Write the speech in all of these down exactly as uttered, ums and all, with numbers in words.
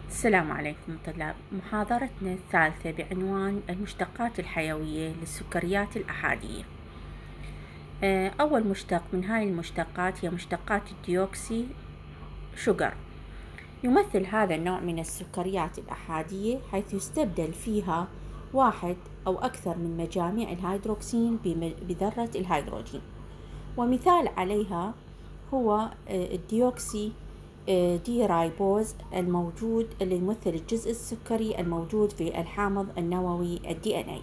السلام عليكم طلاب. محاضرتنا الثالثة بعنوان المشتقات الحيوية للسكريات الأحادية. أول مشتق من هاي المشتقات هي مشتقات الديوكسي شوغر. يمثل هذا النوع من السكريات الأحادية حيث يستبدل فيها واحد أو أكثر من مجاميع الهيدروكسين بذرة الهيدروجين، ومثال عليها هو الديوكسي دي رايبوز الموجود اللي يمثل الجزء السكري الموجود في الحامض النووي الدي ان اي.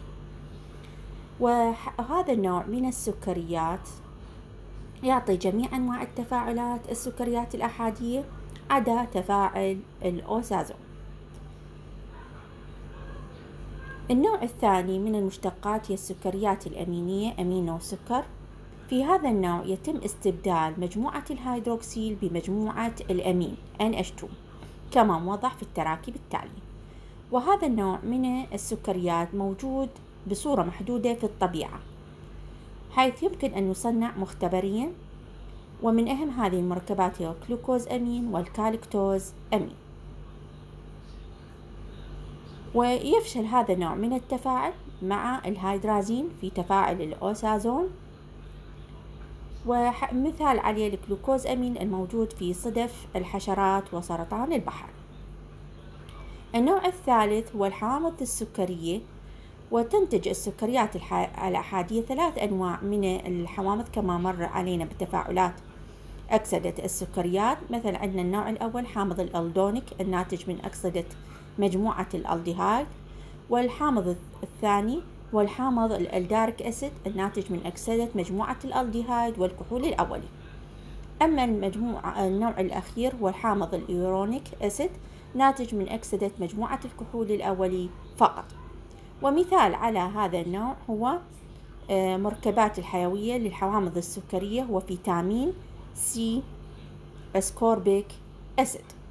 وهذا النوع من السكريات يعطي جميع انواع التفاعلات السكريات الاحاديه عدا تفاعل الاوسازون. النوع الثاني من المشتقات هي السكريات الامينيه، امينو سكر. في هذا النوع يتم استبدال مجموعة الهيدروكسيل بمجموعة الأمين إن إتش تو كما موضح في التراكيب التالية. وهذا النوع من السكريات موجود بصورة محدودة في الطبيعة، حيث يمكن أن يصنع مختبريا، ومن أهم هذه المركبات هي الجلوكوز أمين والكالكتوز أمين. ويفشل هذا النوع من التفاعل مع الهيدرازين في تفاعل الأوسازون، ومثال عليه الجلوكوز أمين الموجود في صدف الحشرات وسرطان البحر. النوع الثالث هو الحوامض السكرية، وتنتج السكريات الأحادية ثلاث أنواع من الحوامض كما مر علينا بتفاعلات أكسدة السكريات. مثل عندنا النوع الأول حامض الألدونيك الناتج من أكسدة مجموعة الألديهايد، والحامض الثاني والحامض الألداريك أسيد الناتج من أكسدة مجموعة الألديهايد والكحول الأولي. أما المجموعة النوع الأخير هو الحامض الإيورونيك أسيد ناتج من أكسدة مجموعة الكحول الأولي فقط. ومثال على هذا النوع هو مركبات الحيوية للحوامض السكرية هو فيتامين سي، أسكوربيك أسيد.